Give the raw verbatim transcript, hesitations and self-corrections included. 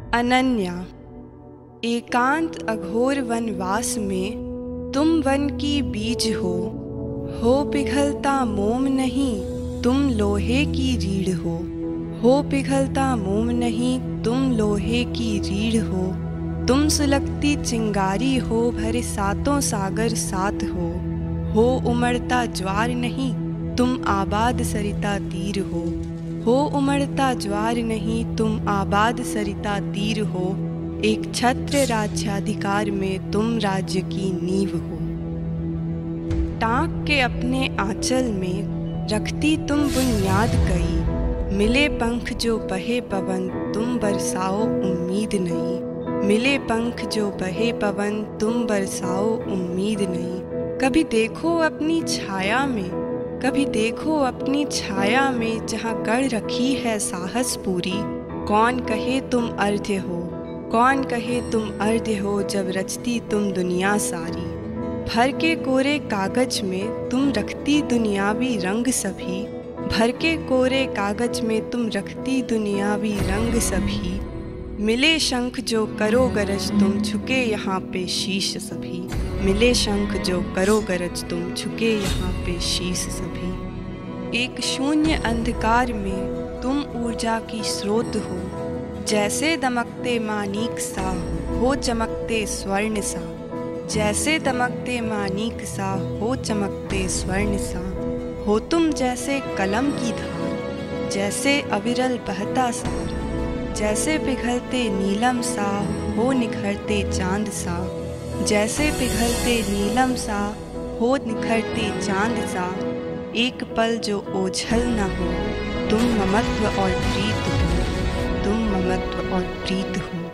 अनन्या। एकांत अघोर वनवास में तुम वन की बीज हो हो पिघलता मोम नहीं तुम लोहे की रीढ़ हो हो पिघलता मोम नहीं तुम लोहे की रीढ़ हो तुम सुलगती चिंगारी हो भरे सातों सागर साथ हो हो उमड़ता ज्वार नहीं तुम आबाद सरिता तीर हो हो उमड़ता ज्वार नहीं तुम आबाद सरिता तीर हो एक छत्र राज्याधिकार में तुम राज्य की नींव हो। टाँक के अपने आंचल में रखती तुम बुनियाद कई मिले पंख जो बहे पवन तुम बरसाओ उम्मीद नहीं मिले पंख जो बहे पवन तुम बरसाओ उम्मीद नहीं। कभी देखो अपनी छाया में कभी देखो अपनी छाया में जहाँ गढ़ रखी है साहस पूरी कौन कहे तुम अर्ध्य हो कौन कहे तुम अर्ध्य हो जब रचती तुम दुनिया सारी भर के कोरे कागज में तुम रखती दुनियावी रंग सभी भर के कोरे कागज में तुम रखती दुनियावी रंग सभी मिले शंख जो करो गरज तुम झुके यहाँ पे शीश सभी मिले शंख जो करो गरज तुम झुके यहाँ पे शीश सभी। एक शून्य अंधकार में तुम ऊर्जा की स्रोत हो जैसे दमकते मानीक सा हो चमकते स्वर्ण सा जैसे दमकते मानीक सा हो चमकते स्वर्ण सा हो तुम जैसे कलम की धार जैसे अविरल बहता सार जैसे पिघलते नीलम सा हो निखरते चांद सा जैसे पिघलते नीलम सा हो निखरते चांद सा एक पल जो ओझल न हो तुम ममत्व और प्रीत हो तुम ममत्व और प्रीत हो।